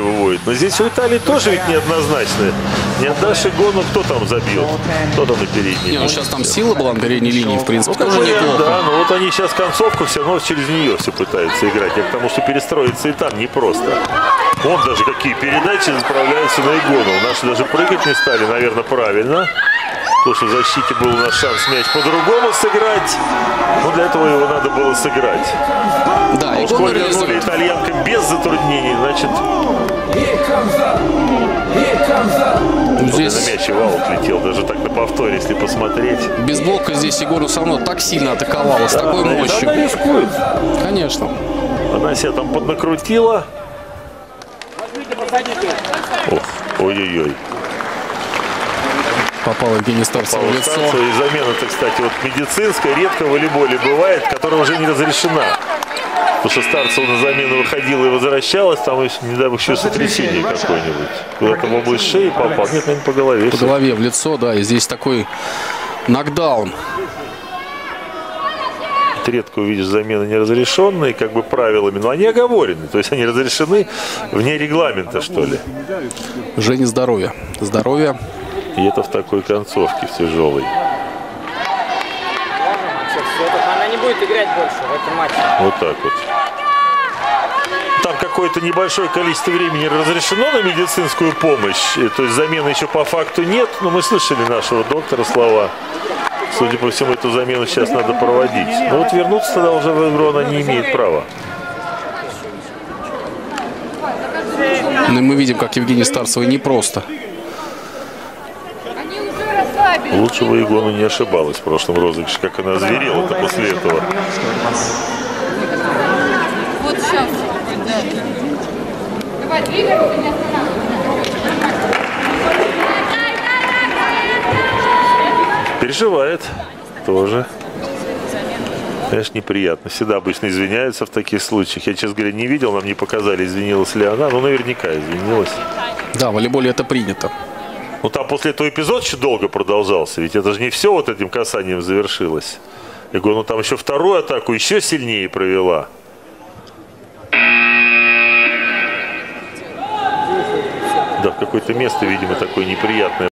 выводит. Но здесь у Италии тоже ведь неоднозначно. Не отдашь Эгону, кто там забьет? Кто там на передней? Не, ну сейчас там сила была на передней линии, в принципе, Ну, тоже неплохо. да, но вот они сейчас концовку все равно через нее все пытаются играть. Я к тому, что перестроиться и там непросто. Вон даже какие передачи справляются на Эгону. Наши даже прыгать не стали, наверное, правильно. Потому что в защите был у нас шанс мяч по-другому сыграть. Но для этого его надо было сыграть. Да, и Egonu вернули итальянка без затруднений, значит... Здесь... На мяч и в аут летел, даже так на повторе, если посмотреть. Без блока здесь Egonu все равно так сильно атаковала, с такой мощью. Она рискует. Конечно. Она себя там поднакрутила. Ох, ой-ой-ой. Попал Евгений Старцев в лицо. И замена-то, кстати, вот медицинская, редко в волейболе бывает, которая уже не разрешена. Потому что Старцев на замену выходила и возвращалась, там, не дай бог, еще сотрясение какое-нибудь. Куда-то в область шеи попал. Нет, наверное, по голове. По голове, в лицо, да. И здесь такой нокдаун. Редко увидишь замены неразрешенные, как бы правилами, но они оговорены. То есть они разрешены вне регламента, что ли. Жене здоровья. Здоровья. И это в такой концовке, в тяжелой. Она не будет играть больше в этом матче. Вот так вот. Там какое-то небольшое количество времени разрешено на медицинскую помощь. То есть замены еще по факту нет. Но мы слышали нашего доктора слова. Судя по всему, эту замену сейчас надо проводить. Но вот вернуться тогда уже в игру она не имеет права. Ну и мы видим, как Евгений Старцевой непросто. Лучше бы Egonu не ошибалась в прошлом розыгрыше, как она озверела-то после этого. Вот сейчас. Давай, двигай, не останавливай. Переживает тоже. Конечно, неприятно. Всегда обычно извиняются в таких случаях. Я, честно говоря, не видел, нам не показали, извинилась ли она. Но наверняка извинилась. Да, в волейболе это принято. Ну, там после этого эпизод еще долго продолжался. Ведь это же не все вот этим касанием завершилось. Egonu там еще вторую атаку еще сильнее провела. Да, в какое-то место, видимо, такое неприятное.